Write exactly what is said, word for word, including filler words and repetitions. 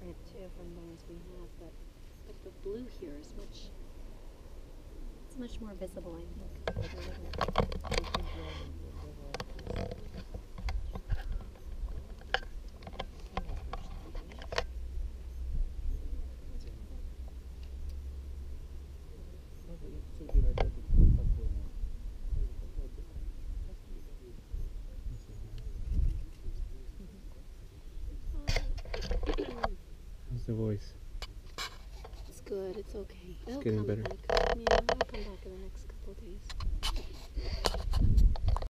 different too from those we have, but but the blue here is much it's much more visible, I think. How's the voice? It's good. It's okay. It's It'll getting come better. back. Yeah, it'll come back in the next couple of days.